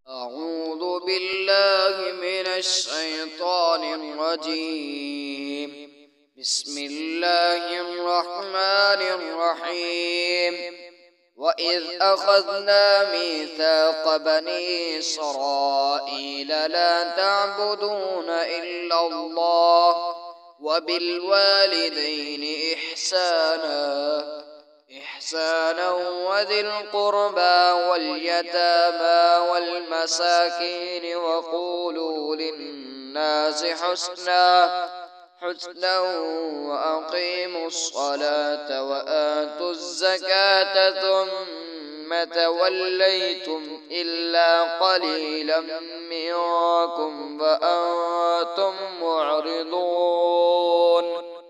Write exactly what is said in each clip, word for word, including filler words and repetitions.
أعوذ بالله من الشيطان الرجيم. بسم الله الرحمن الرحيم. وإذ أخذنا ميثاق بني إسرائيل لا تعبدون إلا الله وبالوالدين إحسانا إحسانا وذي القربى واليتامى والمساكين وقولوا للناس حسنا حسنا وأقيموا الصلاة وآتوا الزكاة ثم توليتم إلا قليلا منكم وأنتم معرضون.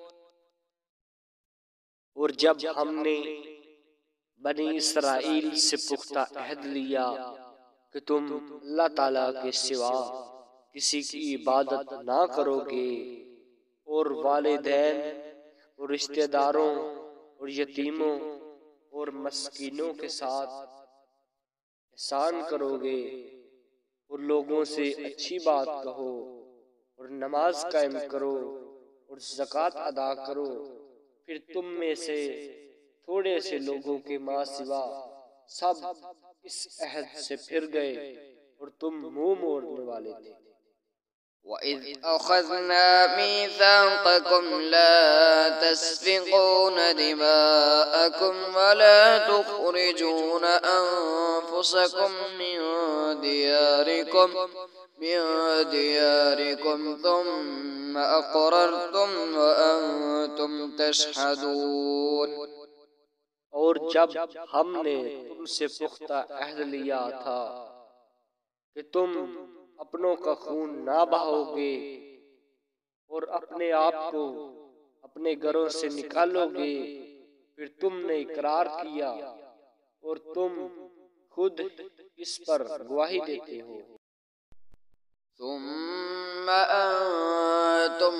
اور جب ہم نے بنی اسرائیل سے پختہ عہد لیا کہ تم اللہ تعالیٰ کے سوا کسی کی عبادت نہ کرو گے اور والدین اور رشتہ داروں اور یتیموں اور مسکینوں کے ساتھ احسان کرو گے اور لوگوں سے اچھی بات کہو اور نماز قائم کرو اور زکوٰۃ ادا کرو، پھر تم میں سے تھوڑے سے لوگوں کے ماں سوا سب اس عہد سے پھر گئے اور تم منہ موڑنے والے تھے. وَإِذْ أَخَذْنَا مِيثَاقَكُمْ لَا تَسْفِكُونَ دِمَاءَكُمْ وَلَا تُخْرِجُونَ أَنفُسَكُمْ مِنْ دِيَارِكُمْ مِنْ دِيَارِكُمْ ثُمَّ أَقْرَرْتُمْ وَأَنْتُمْ تَشْهَدُونَ. اور جب ہم نے تم سے پختہ عہد لیا تھا کہ تم اپنوں کا خون نہ بہاؤ گے اور اپنے آپ کو اپنے گھروں سے نکالو گے، پھر تم نے اقرار کیا اور تم خود اس پر گواہی دیتے ہو. ثم أنتم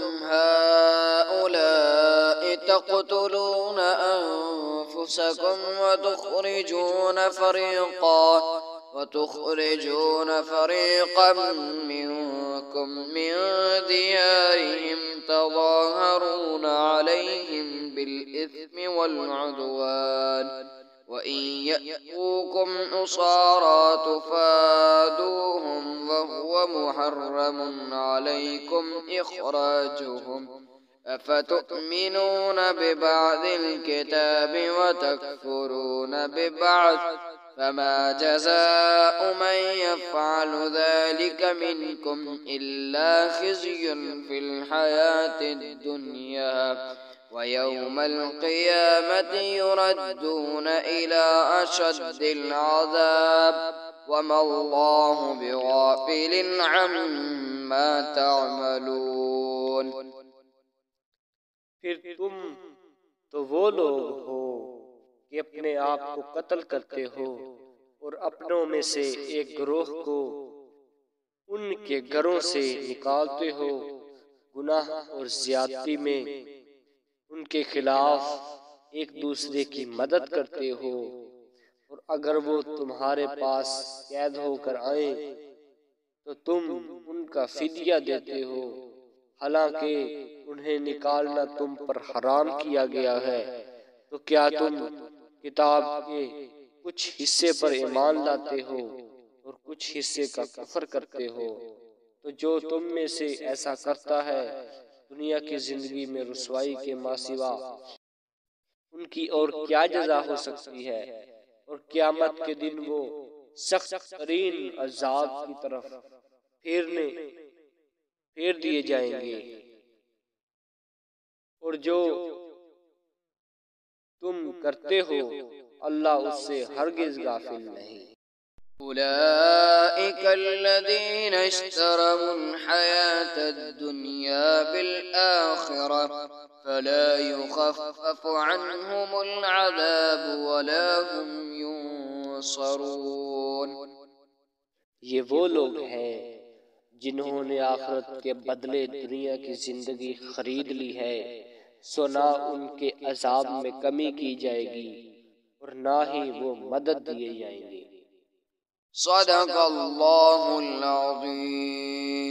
هؤلاء تقتلون أنفسكم وتخرجون فريقا وتخرجون فريقا منكم من ديارهم تظاهرون عليهم بالإثم والعدوان وإن يأتوكم أسارى تفادوهم وهو محرم عليكم إخراجهم أفتؤمنون ببعض الكتاب وتكفرون ببعض فما جزاء من يفعل ذلك منكم إلا خزي في الحياة الدنيا ويوم القيامة يردون إلى أشد العذاب وما الله بغافل عما تعملون. پھر تم تو وہ لوگ ہو کہ اپنے آپ کو قتل کرتے ہو اور اپنوں میں سے ایک گروہ کو ان کے گھروں سے نکالتے ہو، گناہ اور زیادتی میں ان کے خلاف ایک دوسرے کی مدد کرتے ہو، اور اگر وہ تمہارے پاس قید ہو کر آئیں تو تم ان کا فدیہ دیتے ہو، حالانکہ انہیں نکالنا تم پر حرام کیا گیا ہے. تو کیا تم کتاب کے کچھ حصے پر ایمان لاتے ہو اور کچھ حصے کا کفر کرتے ہو؟ تو جو تم میں سے ایسا کرتا ہے دنیا کی زندگی میں رسوائی کے ماں سوا ان کی اور کیا جزا ہو سکتی ہے، اور قیامت کے دن وہ سخت ترین عذاب کی طرف پھیرنے پھیر دیے جائیں گے. اور جو تم کرتے ہو اللہ اس سے ہرگز غافل نہیں. أولئك الذين اشتروا الحياة الدنيا بالآخرة فلا يخفف عنهم العذاب ولا هم ينصرون. یہ وہ لوگ ہیں جنہوں نے آخرت کے بدلے دنیا کی زندگی خرید لی ہے، سو نہ ان کے عذاب میں کمی کی جائے گی اور نہ ہی وہ مدد دیے جائیں گے. صدق اللہ العظیم.